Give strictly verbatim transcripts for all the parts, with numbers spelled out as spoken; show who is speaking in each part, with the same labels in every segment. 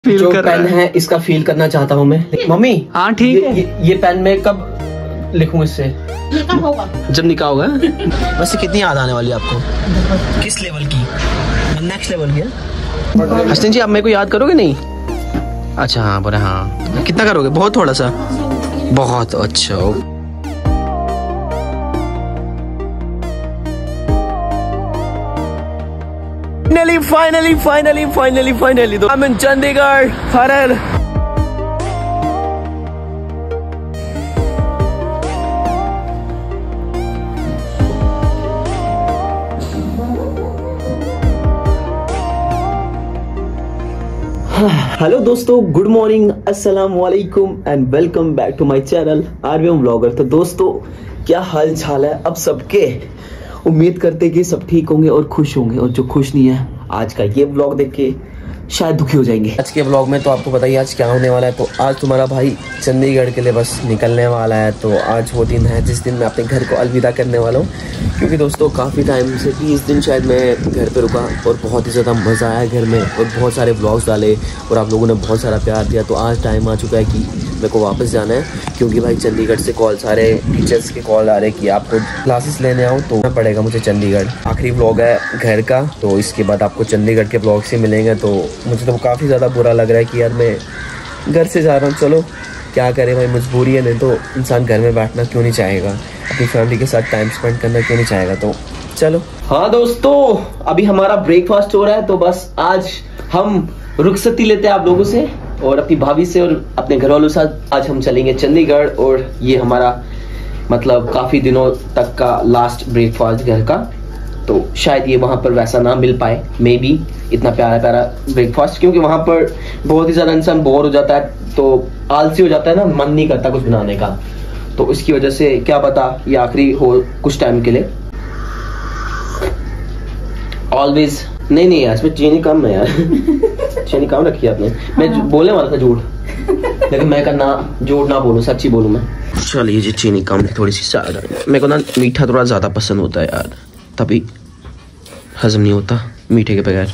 Speaker 1: Feel
Speaker 2: जो
Speaker 1: कर
Speaker 2: pen है इसका फील करना चाहता हूँ मैं। मम्मी
Speaker 1: हाँ ठीक है।
Speaker 2: ये, ये पेन में कब लिखूं इससे?
Speaker 1: होगा जब निकाह होगा।
Speaker 2: वैसे कितनी याद आने वाली है आपको? किस लेवल की? नेक्स्ट लेवल की है। हसन जी आप मेरे को याद करोगे नहीं? अच्छा हाँ बोले हाँ। कितना करोगे? बहुत थोड़ा सा। बहुत अच्छा। Finally, finally, finally, finally, finally. I'm in Chandigarh, Harar. Hello दोस्तों, गुड मॉर्निंग, अस्सलाम वालेकुम and welcome back to my channel RVM vlogger. तो दोस्तों क्या हाल चाल है अब सबके? उम्मीद करते कि सब ठीक होंगे और खुश होंगे, और जो खुश नहीं है आज का ये व्लॉग देख के शायद दुखी हो जाएंगे। आज के व्लॉग में तो आपको पता ही आज क्या होने वाला है। तो आज तुम्हारा भाई चंडीगढ़ के लिए बस निकलने वाला है। तो आज वो दिन है जिस दिन मैं अपने घर को अलविदा करने वाला हूँ, क्योंकि दोस्तों काफ़ी टाइम से बीस दिन शायद मैं घर पे रुका और बहुत ही ज़्यादा मज़ा आया घर में, और बहुत सारे व्लॉग्स डाले और आप लोगों ने बहुत सारा प्यार दिया। तो आज टाइम आ चुका है कि मेरे को वापस जाना है, क्योंकि भाई चंडीगढ़ से कॉल, सारे टीचर्स के कॉल आ रहे हैं कि आपको क्लासेस लेने आओ, तो पड़ेगा मुझे चंडीगढ़। आखिरी व्लॉग है घर का, तो इसके बाद आपको चंडीगढ़ के व्लॉग से मिलेंगे। तो मुझे तो काफ़ी ज़्यादा बुरा लग रहा है कि यार मैं घर से जा रहा हूँ। चलो क्या करें भाई, मजबूरी है, नहीं तो इंसान घर में बैठना क्यों नहीं चाहेगा, अपनी फैमिली के साथ टाइम स्पेंड करना क्यों नहीं चाहेगा। तो चलो। हाँ दोस्तों अभी हमारा ब्रेकफास्ट हो रहा है, तो बस आज हम रुखसती लेते हैं आप लोगों से और अपनी भाभी से और अपने घर वालों के साथ। आज हम चलेंगे चंडीगढ़, और ये हमारा मतलब काफ़ी दिनों तक का लास्ट ब्रेकफास्ट घर का। तो शायद ये वहाँ पर वैसा ना मिल पाए, मे बी इतना प्यारा प्यारा ब्रेकफास्ट, क्योंकि वहाँ पर बहुत ही ज़्यादा इंसान बोर हो जाता है, तो आलसी हो जाता है ना, मन नहीं करता कुछ बनाने का। तो इसकी वजह से क्या पता ये आखिरी हो कुछ टाइम के लिए। ऑलवेज नहीं नहीं यार, इसमें चीनी कम है यार। चीनी कम रखी है आपने। मैं बोलने वाला था झूठ, लेकिन मैं करना झूठ ना बोलूं, सच्ची बोलूं मैं। चलिए जी, चीनी कम थोड़ी सी ज्यादा। मेरे को ना मीठा थोड़ा ज्यादा पसंद होता है यार, तभी हजम नहीं होता मीठे के बगैर।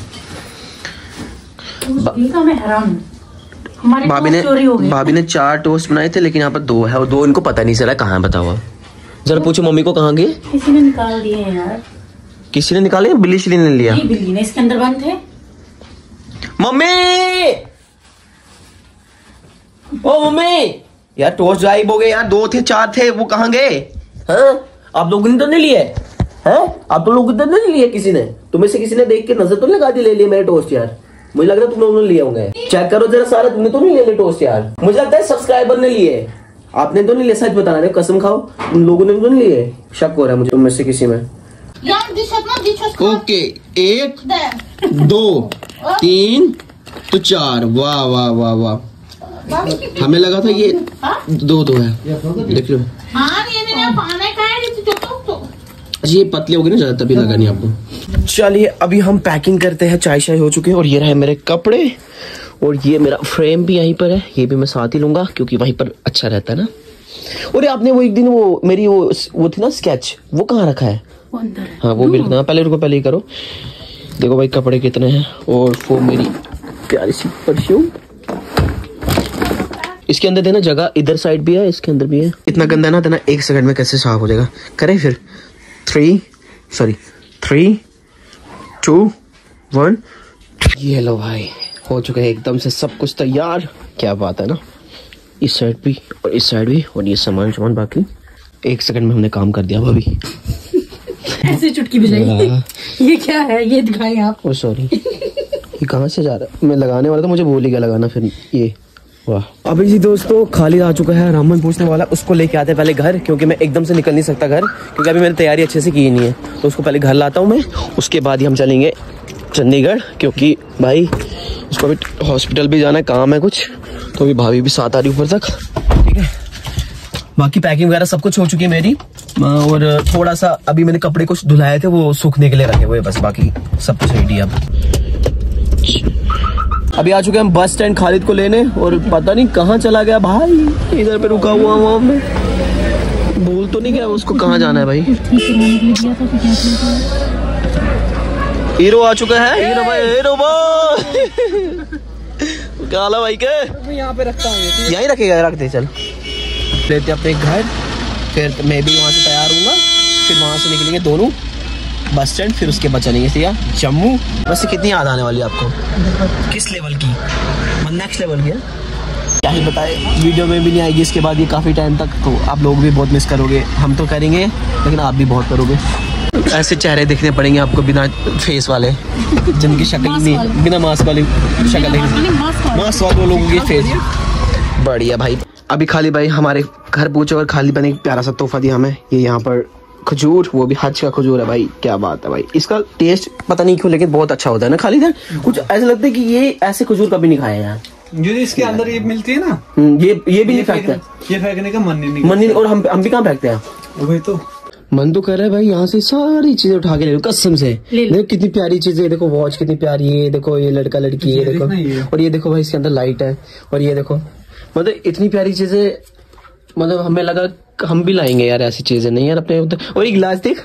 Speaker 2: भाभी ने भाभी ने चार टोस्ट बनाए थे, लेकिन यहाँ पर दो है और दो इनको पता नहीं चला कहाँ है, बताओ। जरा पूछो मम्मी को कहाँ गए।
Speaker 3: किसी ने निकाल दिए हैं यार।
Speaker 2: किसी ने निकाले? बिल्ली शिली ने लिया?
Speaker 3: नहीं, बिल्ली ने इसके अंदर बंद थे।
Speaker 2: मम्मी, ओ मम्मी, यार टोस्ट गायब हो गए यार। दो थे, चार थे, वो कहाँ गए? हाँ आप लोगों ने तो नहीं लिए हैं? आप तो लोगों ने नहीं लिए, किसी ने तुम्हें से किसी ने देख के नजर तो लगा दी ले लिए मेरे टोस्ट यार। मुझे लग रहा है तुम लोगों ने लिए होंगे। चेक करो जरा सारा, तुमने तो नहीं ले लिए टोस्ट यार। मुझे लगता है सब्सक्राइबर ने लिए, आपने तो नहीं लिया। सच बता रहे हो, कसम खाओ, तुम लोगों ने तो नहीं लिए। शक हो रहा है मुझे तुम में से किसी में। ओके, एक दो तीन तो चार। वाह वाह वाह वाह, हमें लगा था ये दो दो है, देख लो। ये पतले हो गए ना ज्यादा, तभी लगा नहीं आपको। चलिए अभी हम पैकिंग करते हैं, चाय शाय हो चुके हैं, और ये रहे मेरे कपड़े, और ये मेरा फ्रेम भी यहीं पर है, ये भी मैं साथ ही लूंगा क्योंकि वहीं पर अच्छा रहता है ना। और आपने वो एक दिन वो मेरी वो वो थी ना स्केच, वो कहाँ रखा है? हाँ वो भी रखना। पहले रुको, पहले ही करो। देखो भाई कपड़े कितने हैं, और वो मेरी प्यारी सी परफ्यूम इसके अंदर देना, जगह इधर साइड भी है, इसके अंदर भी है। इतना गंदा ना देना, एक सेकंड में कैसे साफ हो जाएगा। करें फिर? Three sorry three two one. ये लो भाई, हो चुका है एकदम से सब कुछ तैयार। क्या बात है ना, इस साइड भी और इस साइड भी, और ये सामान सामान बाकी एक सेकंड में हमने काम कर दिया भाभी।
Speaker 3: ऐसे चुटकी बजाई। ये क्या है, ये दिखाएं आप।
Speaker 2: ओ सॉरी, ये कहाँ से जा रहा है? मैं लगाने वाला था, मुझे भूल ही गया लगाना। फिर ये वाह। अभी जी दोस्तों खाली आ चुका है, रामन पूछने वाला, उसको लेके आते हैं पहले घर, क्योंकि मैं एकदम से निकल नहीं सकता घर, क्योंकि अभी मैंने तैयारी अच्छे से की नहीं है। तो उसको पहले घर लाता हूँ मैं, उसके बाद ही हम चलेंगे चंडीगढ़, क्योंकि भाई उसको अभी हॉस्पिटल भी जाना है, काम है कुछ। तो अभी भाभी भी साथ आ रही ऊपर तक, ठीक है। बाकी पैकिंग वगैरह सब कुछ हो चुकी है मेरी, और थोड़ा सा अभी मैंने कपड़े कुछ धुलाए थे, वो सूखने के लिए रखे हुए, बस बाकी सब कुछ रेडी है। अब अभी आ चुके हैं हम बस स्टैंड खालिद को लेने, और पता नहीं कहाँ चला गया भाई, इधर पे रुका हुआ वहाँ में, भूल तो नहीं गया उसको कहाँ जाना है भाई। हीरो आ चुका है, हीरो भाई, हीरो भाई। क्या हाल है भाई के?
Speaker 1: यहाँ पे रखता हूँ,
Speaker 2: यहीं रखेगा, रख दे। चल लेते अपने घर, फिर मैं भी वहाँ से तैयार हूँगा, फिर वहाँ से निकलेंगे दोनों बस स्टैंड, फिर उसके बाद चलेंगे सीधा जम्मू। बस कितनी याद आने वाली है आपको? किस लेवल की? नेक्स्ट लेवल की है, क्या ही बताए, वीडियो में भी नहीं आएगी इसके बाद ये काफ़ी टाइम तक, तो आप लोग भी बहुत मिस करोगे। हम तो करेंगे लेकिन आप भी बहुत करोगे। ऐसे चेहरे दिखने पड़ेंगे आपको बिना फेस वाले, जिनकी शक्ल नहीं, बिना मास्क वाली शक्ल नहीं, मास्क वाले लोगों की फेस। बढ़िया भाई। अभी खाली भाई हमारे घर पहुंचे और खाली बने एक प्यारा सा तोहफा दिया हमें, ये यहाँ पर खजूर, वो भी हज का खजूर है भाई। क्या बात है भाई, इसका टेस्ट पता नहीं क्यों लेकिन बहुत अच्छा होता है ना। खाली यार कुछ ऐसा लगता है कि ये ऐसे खजूर कभी नहीं खाया यार।
Speaker 1: जो इसके अंदर ये मिलती है ना,
Speaker 2: ये ये भी नहीं फेंकते,
Speaker 1: ये फेंकने का मन नहीं
Speaker 2: मन नहीं, और हम हम भी कहाँ फेंकते हैं।
Speaker 1: वही तो
Speaker 2: मन तो कर रहा है भाई यहाँ से सारी चीजें उठा के ले लो कसम से। देखो कितनी प्यारी चीजें, देखो वॉच कितनी प्यारी है, देखो ये लड़का लड़की, ये देखो, और ये देखो भाई इसके अंदर लाइट है, और ये देखो, मतलब इतनी प्यारी चीजें, मतलब हमें लगा हम भी लाएंगे यार ऐसी चीजें। नहीं यार अपने, और एक गिलास देख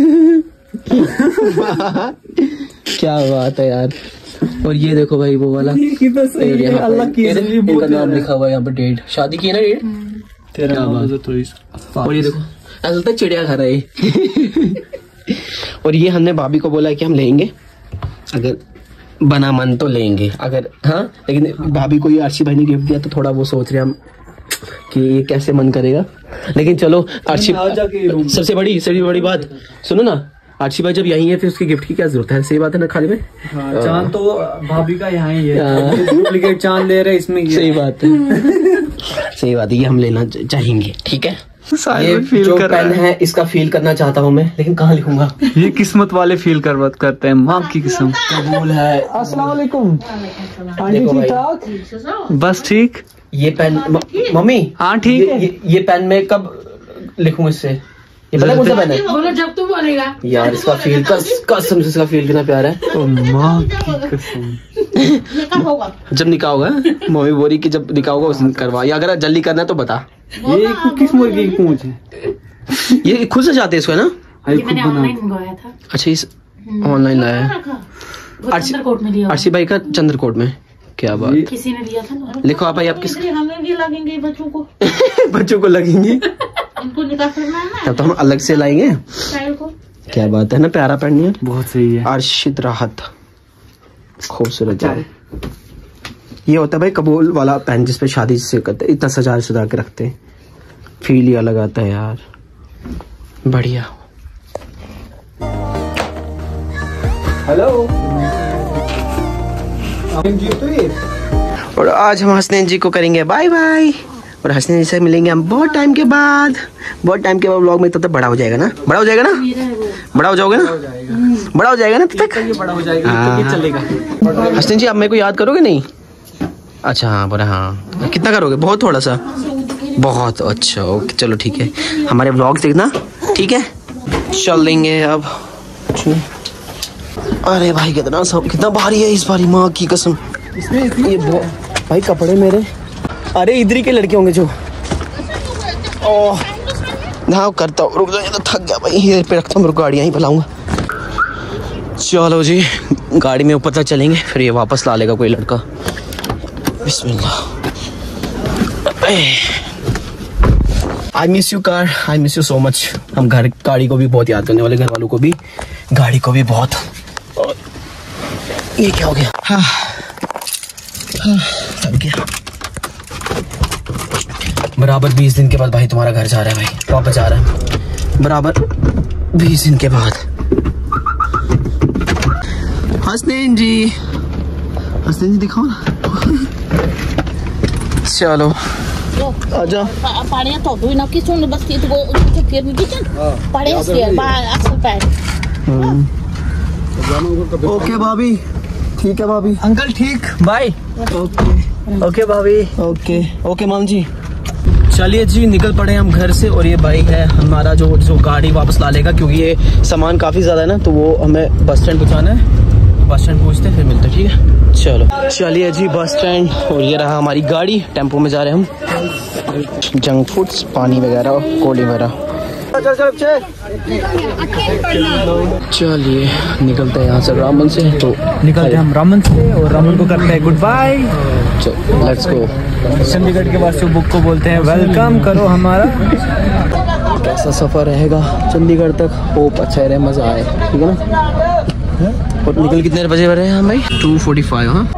Speaker 2: क्या बात है यार। और ये देखो भाई वो वाला, अल्लाह की नाम लिखा हुआ है यहाँ पर, डेट, शादी की है ना डेट तेरा। और ये देखो ऐसा लगता है चिड़िया घर है। और ये हमने भाभी को बोला है कि हम लेंगे, अगर बना मन तो लेंगे, अगर हाँ, लेकिन भाभी को ये अर्शी भाई ने गिफ्ट दिया तो थोड़ा वो सोच रहे हम कि ये कैसे मन करेगा। लेकिन चलो अर्शी, सबसे बड़ी सबसे बड़ी बात सुनो ना, अर्शी भाई जब यहीं है फिर उसकी गिफ्ट की क्या जरूरत है? सही बात है ना खाली में।
Speaker 1: हाँ, चांद तो भाभी का यहाँ ही है, डुप्लीकेट चांद ले रहे इसमें।
Speaker 2: सही बात है, सही बात है, ये हम लेना चाहेंगे। ठीक है, ये
Speaker 1: फील
Speaker 2: जो
Speaker 1: कर
Speaker 2: पेन है इसका फील करना चाहता हूँ मैं, लेकिन कहाँ लिखूंगा?
Speaker 1: ये किस्मत वाले फील कर करते हैं, माँ की किस्म।
Speaker 2: कबूल है। अस्सलाम वालेकुम। देखो भाई
Speaker 1: बस ठीक।
Speaker 2: ये पेन मम्मी,
Speaker 1: हाँ ठीक
Speaker 2: ये,
Speaker 1: है।
Speaker 2: ये, ये पेन में कब लिखूं इससे? ये पता कौन सा पेन है?
Speaker 3: बोलो जब तू बोलेगा
Speaker 2: यार इसका फील, कसम से इसका फील कितना प्यारा है।
Speaker 1: ओ माँ की कसम।
Speaker 2: जब निकाह होगा, मम्मी बोली कि जब निकाह होगा उस दिन करवा, या अगर जल्दी करना है तो बता।
Speaker 1: ये किस मुर्गी की पूंछ है?
Speaker 2: ये खुद से जाते हैं इसको है ना?
Speaker 3: ये मैंने ऑनलाइन मंगवाया था।
Speaker 2: अच्छा, इस ऑनलाइन लाया है
Speaker 3: चंद्रकोट में लिया,
Speaker 2: अर्शी भाई का चंद्रकोट में। क्या बात,
Speaker 3: किसी ने दिया था ना।
Speaker 2: लिखो आप भाई, आप किस
Speaker 3: हमें भी लगेंगे बच्चों को
Speaker 2: बच्चों को लगेंगे,
Speaker 3: इनको निकाह करना है ना,
Speaker 2: तब तो हम अलग से लाएंगे।
Speaker 3: को
Speaker 2: क्या बात है ना, प्यारा पेन है,
Speaker 1: बहुत सही है।
Speaker 2: अर्शिद राहत, खूबसूरत जाए। ये होता है भाई कबूल वाला पेन जिसपे शादी से करते, इतना सजा सजा के रखते हैं, फील ही अलग आता है यार। बढ़िया। हेलो। और आज हम हसनैन जी को करेंगे बाय बाय, और हसनैन जी से मिलेंगे हम बहुत टाइम के बाद। बहुत टाइम के बाद व्लॉग में, तब तक बड़ा हो जाएगा ना, बड़ा हो जाएगा ना, बड़ा हो जाओगे ना, बड़ा हो जाएगा ना तब तक, ये बड़ा हो जाएगा, ये चलेगा। हसनैन जी आप मेरे को याद करोगे नहीं? अच्छा हाँ बोला, हाँ कितना करोगे? बहुत थोड़ा सा, बहुत अच्छा, ओके चलो ठीक है, हमारे व्लॉग देखना ठीक है। चल लेंगे अब। अरे भाई कितना सब, कितना भारी है इस बारी, माँ की कसम। ये भाई कपड़े मेरे, अरे इधर ही के लड़के होंगे जो। ओह हाँ करता हूँ, रुक जाओ, तो थक गया भाई, ये पे रखता हूँ, मेरे को गाड़ी यहीं फैलाऊंगा। चलो जी गाड़ी में ऊपर तक चलेंगे, फिर ये वापस ला लेगा कोई लड़का। बिस्मिल्लाह। I miss you car, I miss you so much. हम घर गाड़ी को भी बहुत याद करने वाले, घर वालों को भी, गाड़ी को भी बहुत। और ये क्या हो गया? हाँ हाँ थक गया। बराबर बीस दिन के बाद भाई तुम्हारा घर जा रहा है भाई, वापस जा रहा है बराबर बीस दिन के बाद। हसनैन जी, हसनैन जी दिखाओ ना। चलो आजा।
Speaker 4: Paling top tu nak kisah lepas itu go cekir ni kan. Paling sekir, bah asal pad.
Speaker 2: Okay भाभी, ठीक है भाभी।
Speaker 1: अंकल ठीक, बाय।
Speaker 2: ओके ओके भाभी, ओके ओके माम जी। चलिए जी निकल पड़े हम घर से, और ये भाई है हमारा जो जो गाड़ी वापस ला लेगा, क्योंकि ये सामान काफ़ी ज़्यादा है ना, तो वो हमें बस स्टैंड पहुँचाना है। बस स्टैंड पहुँचते फिर मिलते, ठीक है। चलो चलिए जी बस स्टैंड, और ये रहा हमारी गाड़ी, टेम्पो में जा रहे हैं हम। जंक फूड्स, पानी वगैरह, कोल्ड वगैरह। चलिए निकलते हैं यहाँ से रामन से। तो
Speaker 1: निकलते हैं हम रामन से और रामन को करते हैं गुड बाय।
Speaker 2: चलो लेट्स गो।
Speaker 1: चंडीगढ़ के बाद से बुक को बोलते हैं वेलकम करो हमारा।
Speaker 2: कैसा सफर रहेगा चंडीगढ़ तक, होप अच्छा रहे, मजा आए, ठीक है ना। और निकल कितने बजे रहे हैं हम भाई? Two forty five. हाँ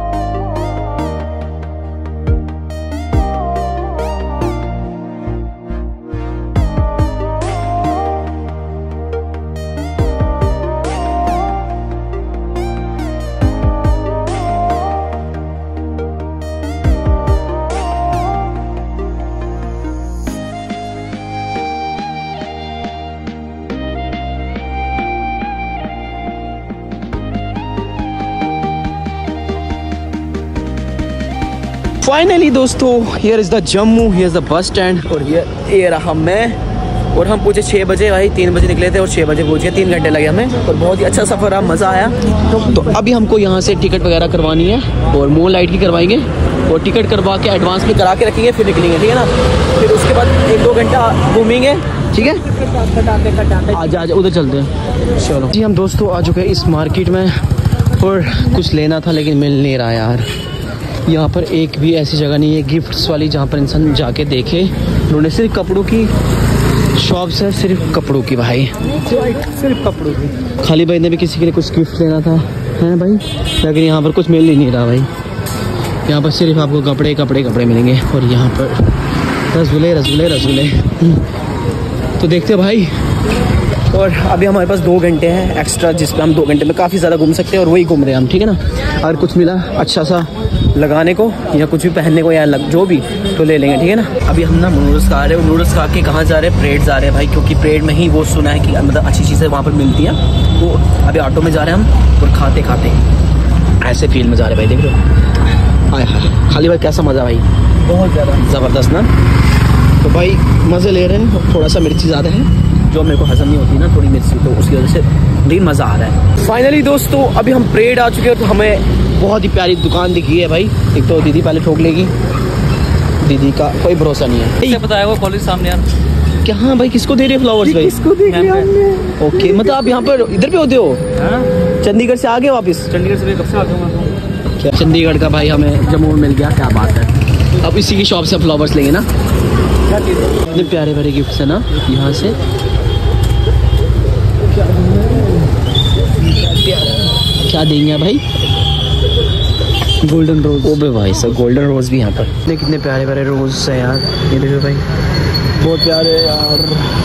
Speaker 2: फाइनली दोस्तों, here is the Jammu, here is the bus stand. और ये ये रहा मैं। और हम पूछे छः बजे भाई, तीन बजे निकले थे और छः बजे पहुँच गए। तीन घंटे लगे हमें और बहुत ही अच्छा सफ़र रहा, मज़ा आया। तो अभी हमको यहाँ से टिकट वगैरह करवानी है और मून लाइट की करवाएंगे और टिकट करवा के एडवांस में करा के रखेंगे, फिर निकलेंगे, ठीक है ना। फिर उसके बाद एक दो घंटा घूमेंगे, ठीक है। आज आज उधर चलते हैं। चलो जी, हम दोस्तों आ चुके हैं इस मार्केट में और कुछ लेना था लेकिन मिल नहीं रहा यार। यहाँ पर एक भी ऐसी जगह नहीं है गिफ्ट्स वाली जहाँ पर इंसान जाके देखे। उन्होंने सिर्फ कपड़ों की शॉप्स है, सिर्फ कपड़ों की भाई,
Speaker 1: सिर्फ कपड़ों की।
Speaker 2: खाली भाई ने भी किसी के लिए कुछ गिफ्ट लेना था है भाई, लेकिन यहाँ पर कुछ मिल ही नहीं रहा भाई। यहाँ पर सिर्फ आपको कपड़े कपड़े कपड़े मिलेंगे और यहाँ पर रसगुल्ले रसगुल्ले रसगुल्ले। तो देखते भाई। और अभी हमारे पास दो घंटे हैं एक्स्ट्रा, जिस पे हम दो घंटे में काफ़ी ज़्यादा घूम सकते हैं और वही घूम रहे हैं हम, ठीक है ना। अगर कुछ मिला अच्छा सा लगाने को या कुछ भी पहनने को या लग, जो भी तो ले लेंगे, ठीक है ना। अभी हम ना नूडल्स खा रहे हैं। नूडल्स खा के कहाँ जा रहे हैं? परेड जा रहे हैं भाई, क्योंकि परेड में ही वो सुना है कि मतलब अच्छी चीज़ें वहाँ पर मिलती हैं। तो अभी ऑटो में जा रहे हैं हम और खाते खाते ऐसे फील में जा रहे हैं भाई। देख लो आए हाय, खाली भाई कैसा मज़ा भाई, बहुत ज़्यादा ज़बरदस्त ना। तो भाई मज़े ले रहे हैं। थोड़ा सा मिर्ची ज़्यादा है जो मेरे को हजम नहीं होती ना, थोड़ी मिर्ची, तो उसकी वजह से भी मज़ा आ रहा है। फाइनली दोस्तों अभी हम परेड आ चुके हैं। तो हमें बहुत ही प्यारी दुकान दिखी है भाई। एक तो दीदी पहले ठोक लेगी, दीदी का कोई भरोसा नहीं है।
Speaker 1: बताया वो कॉलेज सामने यार।
Speaker 2: क्या? हाँ भाई, किसको दे रहे हो फ्लावर्स भाई?
Speaker 1: किसको दे रहे हो?
Speaker 2: ओके, मतलब आप यहाँ पर इधर पे होते हो? चंडीगढ़ से आ गए वापस?
Speaker 1: चंडीगढ़ से कब से आ गया?
Speaker 2: क्या चंडीगढ़ का भाई हमें जम्मू में मिल गया, क्या बात है। अब इसी की शॉप से फ्लावर्स लेंगे ना। इतने प्यारे प्यारे गिफ्ट्स है ना यहाँ से। क्या देंगे भाई? गोल्डन रोज। ओ बे भाई सब गोल्डन रोज भी यहाँ पर। कितने कितने प्यारे प्यारे रोज है यार, ये देखो भाई, बहुत प्यारे यार,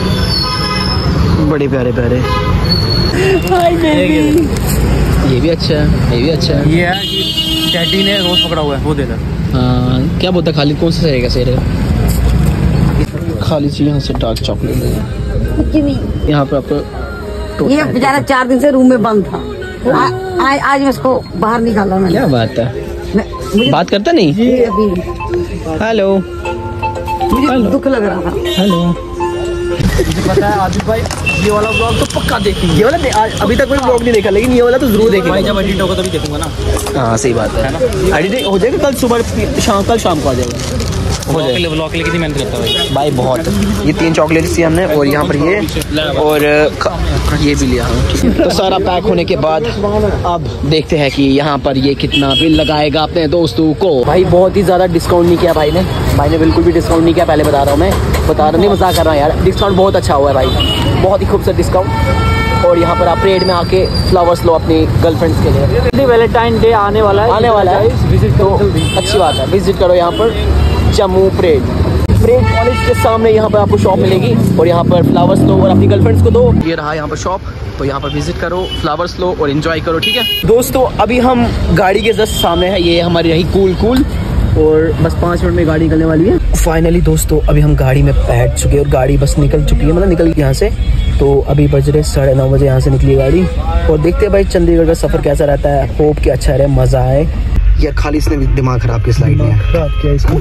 Speaker 2: बड़े प्यारे प्यारे। हाय बेबी, ये भी अच्छा है, ये भी अच्छा है।
Speaker 1: ये है कि डैडी ने रोज पकड़ा हुआ है, वो दे दे।
Speaker 2: हाँ क्या बोलता खालिद, कौन सा रहेगा? सही रहेगा खालिद से। यहाँ से डार्क चॉकलेट है यहाँ पर आपको।
Speaker 3: ये बेचारा चार दिन से रूम में बंद था, आ, आ, आज मैं इसको बाहर निकाला मैंने।
Speaker 2: क्या बात है,
Speaker 3: मुझे
Speaker 2: बात करता नहीं?
Speaker 3: अभी
Speaker 2: हेलो,
Speaker 3: मुझे दुख लग रहा था।
Speaker 2: हेलो।
Speaker 1: मुझे पता है आदित्य भाई,
Speaker 2: ये वाला ब्लॉग तो पक्का देखेंगे। ये वाला अभी तक कोई ब्लॉग नहीं देखा, लेकिन ये वाला तो जरूर देखेंगे
Speaker 1: भाई। जब एडिट होगा तभी देखूंगा ना।
Speaker 2: हाँ सही बात है, एडिट हो जाएगा कल सुबह, शाम कल शाम को आ जाएगा।
Speaker 1: ब्लॉग के लिए ब्लॉग के लिए कितनी मेहनत करता है
Speaker 2: भाई बहुत। ये तीन चॉकलेट्स थी हमने और यहाँ पर ये और ये भी लिया हम। तो सारा पैक होने के बाद अब देखते हैं कि यहाँ पर ये कितना बिल लगाएगा अपने दोस्तों को। भाई बहुत ही ज़्यादा डिस्काउंट नहीं किया भाई ने, भाई ने बिल्कुल भी डिस्काउंट नहीं किया। पहले बता रहा हूँ मैं, बता रहा नहीं, मजाक कर रहा हूँ यार। डिस्काउंट बहुत अच्छा हुआ है भाई, बहुत ही खूबसूरत डिस्काउंट। और यहाँ पर आप परेड में आके फ्लावर्स लो अपनी गर्लफ्रेंड्स के लिए।
Speaker 1: वैलेंटाइन डे आने वाला है,
Speaker 2: आने वाला है,
Speaker 1: विजिट
Speaker 2: तो अच्छी बात है, विजिट करो यहाँ पर जम्मू परेड। परेड कॉलेज के सामने यहाँ पर आपको शॉप मिलेगी और यहाँ पर फ्लावर्स लो और अपनी गर्लफ्रेंड्स को दो। ये रहा यहाँ पर शॉप, तो यहाँ पर विजिट करो, फ्लावर्स लो और एंजॉय करो, ठीक है दोस्तों। अभी हम गाड़ी के जस्ट सामने है, ये हमारी रही कूल कूल, और बस पाँच मिनट में गाड़ी निकलने वाली है। फाइनली दोस्तों अभी हम गाड़ी में बैठ चुके हैं और गाड़ी बस निकल चुकी है, मतलब निकल गई यहाँ से। तो अभी बज रहे साढ़े नौ बजे यहाँ से निकली गाड़ी और देखते हैं भाई चंडीगढ़ का सफ़र कैसा रहता है। होप कि अच्छा रहे, मज़ा आए। यार खाली इसने दिमाग खराब किया स्लाइड में, खराब किया इसको।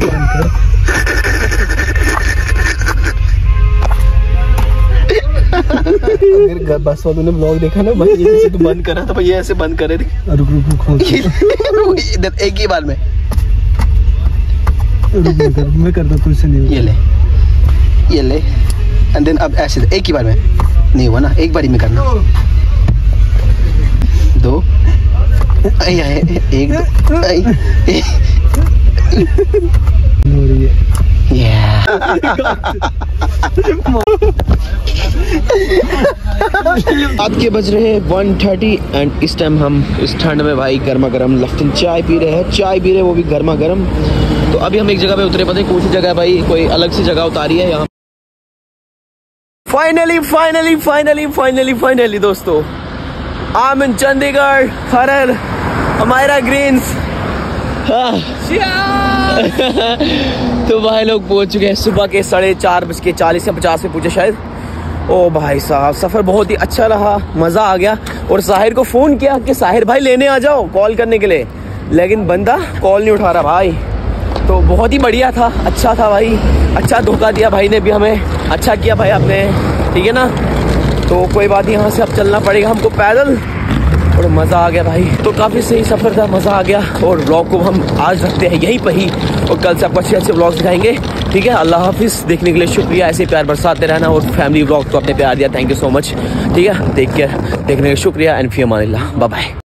Speaker 2: अगर बस वालों ने ब्लॉग देखा ना भाई, ये ऐसे तो बंद करा था भाई, ये ऐसे बंद करे थे। रुक रुक रुक खोल इधर एक ही बार में मैं करता तुझसे नहीं। ये ले ये ले
Speaker 5: एंड देन अब ऐसे एक ही बार में नहीं हुआ ना, एक बार ही में करना। दो आई आई एक दो आई yeah. रात के बज रहे हैं वन थर्टी एंड इस टाइम हम इस ठंड में भाई गर्मा गर्म लफ्टन चाय पी रहे हैं, चाय पी रहे हैं वो भी गर्मा गर्म। तो अभी हम एक जगह पे उतरे, पता है कौन सी जगह है भाई, कोई अलग सी जगह उतारी है यहाँ। Finally finally finally finally finally दोस्तों आई एम इन चंडीगढ़, खरर, हमारा ग्रीन्स। तो भाई लोग पहुंच चुके हैं सुबह के साढ़े चार बज के चालीस या पचास पे पूछे शायद। ओ भाई साहब सफर बहुत ही अच्छा रहा, मजा आ गया। और साहिर को फोन किया कि साहिर भाई लेने आ जाओ कॉल करने के लिए, लेकिन बंदा कॉल नहीं उठा रहा भाई। तो बहुत ही बढ़िया था, अच्छा था भाई, अच्छा धोखा दिया भाई ने भी हमें, अच्छा किया भाई आपने, ठीक है ना। तो कोई बात नहीं, यहाँ से अब चलना पड़ेगा हमको पैदल और मज़ा आ गया भाई। तो काफ़ी सही सफ़र था, मज़ा आ गया। और व्लॉग को हम आज रखते हैं यहीं पर ही और कल से आपको अच्छे अच्छे व्लॉग्स दिखाएंगे, ठीक है। अल्लाह हाफिज़, देखने के लिए शुक्रिया, ऐसे प्यार बरसाते रहना और फैमिली व्लॉग को अपने प्यार दिया, थैंक यू सो मच, ठीक है। टेक केयर, देखने के लिए शुक्रिया एंड फी अमानिल्लाह, बाय बाय।